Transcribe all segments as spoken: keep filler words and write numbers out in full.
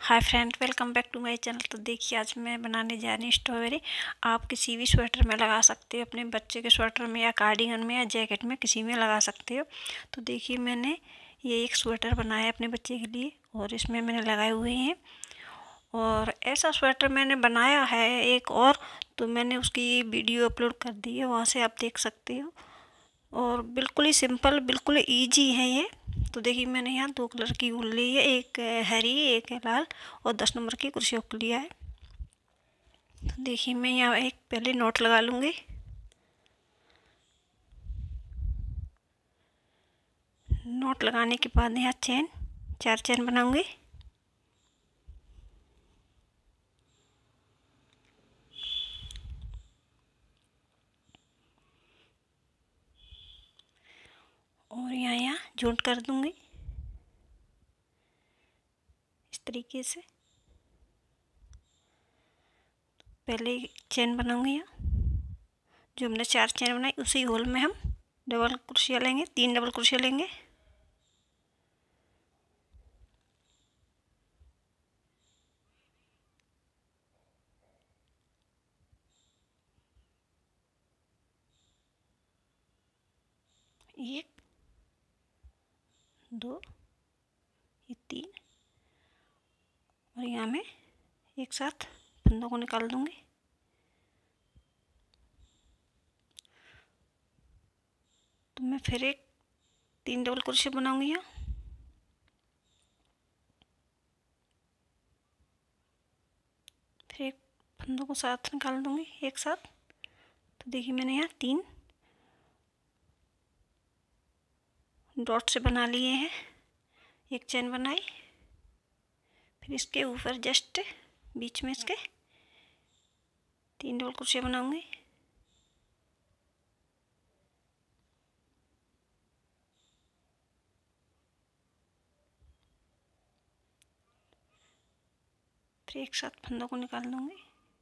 Hi friend, welcome back to my channel. तो देखिए, आज मैं बनाने जा रही हूँ स्ट्रॉबेरी। आप किसी भी स्वेटर में लगा सकते हो, अपने बच्चे के स्वेटर में या कार्डिगन में या जैकेट में, किसी में लगा सकते हो। तो देखिए, मैंने ये एक स्वेटर बनाया है अपने बच्चे के लिए और इसमें मैंने लगाए हुए हैं। और ऐसा स्वेटर मैंने बनाया है एक और, तो मैंने उसकी वीडियो अपलोड कर दी है, वहाँ से आप देख सकते हो। और बिल्कुल ही सिंपल, बिल्कुल ईजी है ये। तो देखिए, मैंने यहाँ दो कलर की ऊन ली है, एक हरी एक लाल, और दस नंबर की कुर्सी को लिया है। तो देखिए, मैं यहाँ एक पहले नोट लगा लूँगी। नोट लगाने के बाद यहाँ चेन, चार चेन बनाऊंगी। और यहाँ यहाँ जॉइंट कर दूंगी इस तरीके से। पहले चेन बनाऊंगी यहाँ, जो हमने चार चेन बनाई उसी होल में हम डबल कुर्सियाँ लेंगे, तीन डबल कुर्सियाँ लेंगे। एक, दो, ये तीन, और यहाँ मैं एक साथ फंदों को निकाल दूंगी। तो मैं फिर एक तीन डबल क्रोशे बनाऊंगी यहाँ। फिर एक फंदों को साथ निकाल दूंगी एक साथ। तो देखिए, मैंने यहाँ तीन डॉट से बना लिए हैं, एक चेन बनाई। फिर इसके ऊपर जस्ट बीच में इसके तीन डबल क्रोशे बनाऊंगी। फिर एक साथ फंदों को निकाल दूंगी।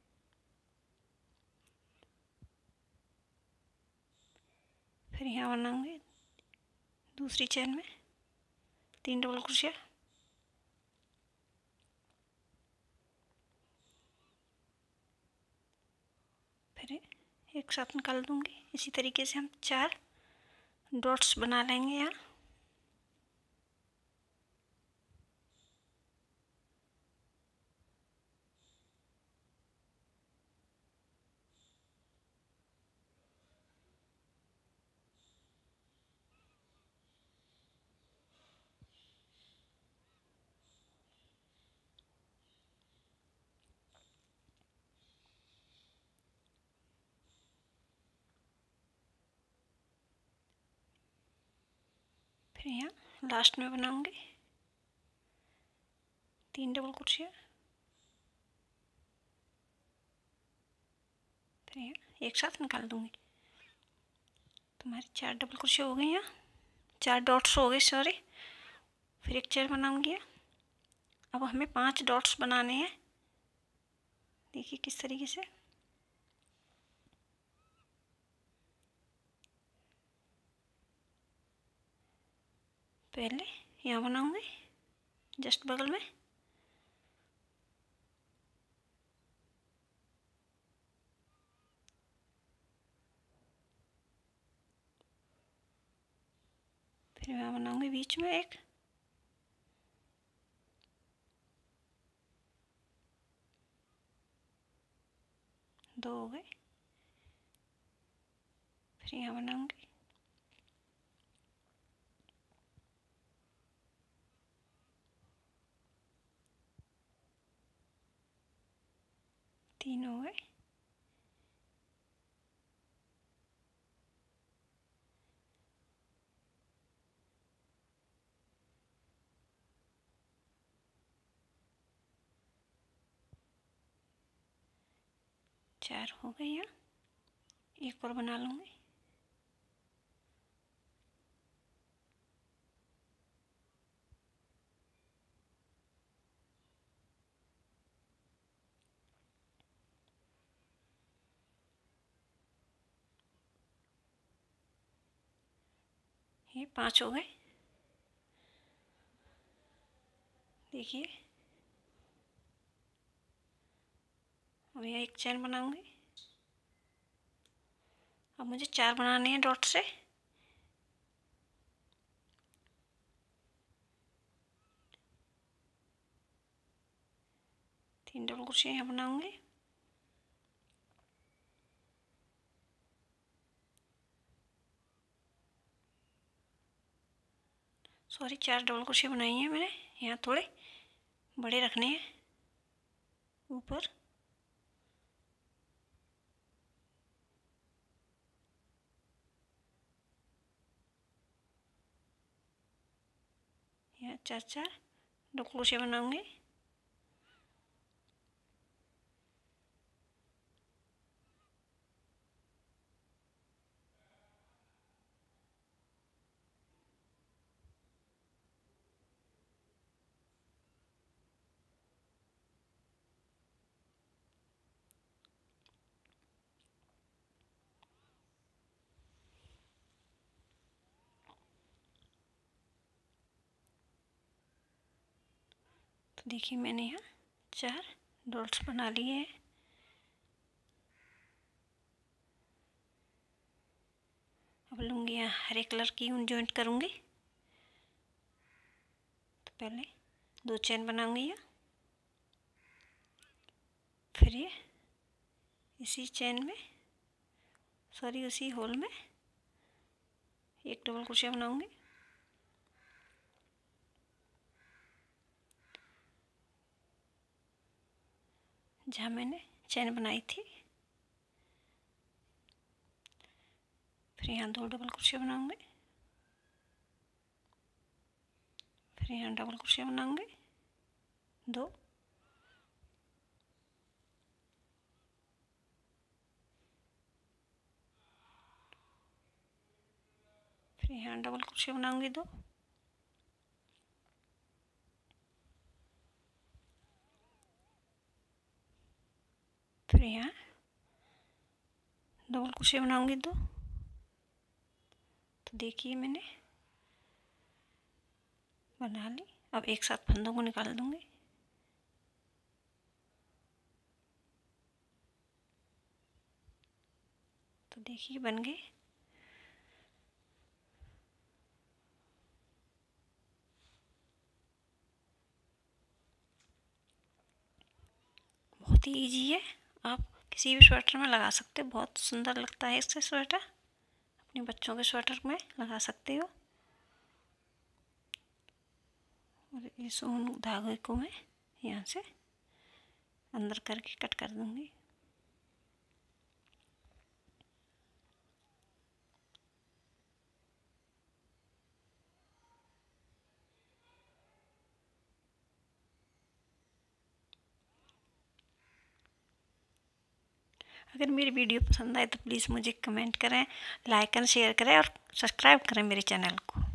फिर यहाँ बनाऊंगी दूसरी चेन में तीन डबल क्रोशे। फिर एक साथ निकाल दूंगी। इसी तरीके से हम चार डॉट्स बना लेंगे यहाँ। फिर यहाँ लास्ट में बनाऊंगी तीन डबल क्रोशिया। फिर यहाँ एक साथ निकाल दूंगी। तो हमारी चार डबल क्रोशिया हो गई, यहाँ चार डॉट्स हो गए, सॉरी। फिर एक चेन बनाऊंगी। अब हमें पांच डॉट्स बनाने हैं। देखिए किस तरीके से। पहले यहाँ बनाऊंगी जस्ट बगल में, फिर यहाँ बनाऊंगी बीच में एक, दो हो गए। फिर यहाँ बनाऊंगी तीन हो गए। चार हो गए। यहाँ एक और बना लूंगी। ये पांच हो गए। देखिए, अब यहाँ एक चेन बनाऊंगी। अब मुझे चार बनाने हैं डॉट से। तीन डबल क्रोशिया यहाँ बनाऊंगी। सॉरी, चार डबल क्रोशिया बनाई हैं मैंने। यहाँ थोड़े बड़े रखने हैं ऊपर। यहाँ चार चार डबल क्रोशिया बनाऊंगी। तो देखिए मैंने यहाँ चार डॉट्स बना लिए हैं। अब लूँगी यहाँ हरे कलर की ऊन जॉइंट करूँगी। तो पहले दो चेन बनाऊँगी यहाँ, फिर ये इसी चेन में सॉरी उसी होल में एक डबल क्रोशिया बनाऊँगी। जहाँ मैंने चेन बनाई थी, फिर यहाँ दो डबल क्रोशिया बनाऊंगी, फिर यहाँ डबल क्रोशिया बनाऊंगी दो, फिर यहाँ डबल क्रोशिया बनाऊंगी दो, फिर यहाँ डबल क्रोशिया बनाऊंगी दो। तो देखिए मैंने बना ली। अब एक साथ फंदों को निकाल दूंगी। तो देखिए बन गए। बहुत ही इजी है, आप किसी भी स्वेटर में लगा सकते हो। बहुत सुंदर लगता है इससे स्वेटर, अपने बच्चों के स्वेटर में लगा सकते हो। और इस ऊन धागे को मैं यहाँ से अंदर करके कट कर दूंगी। अगर मेरी वीडियो पसंद आए तो प्लीज़ मुझे कमेंट करें, लाइक करें, शेयर करें और सब्सक्राइब करें मेरे चैनल को।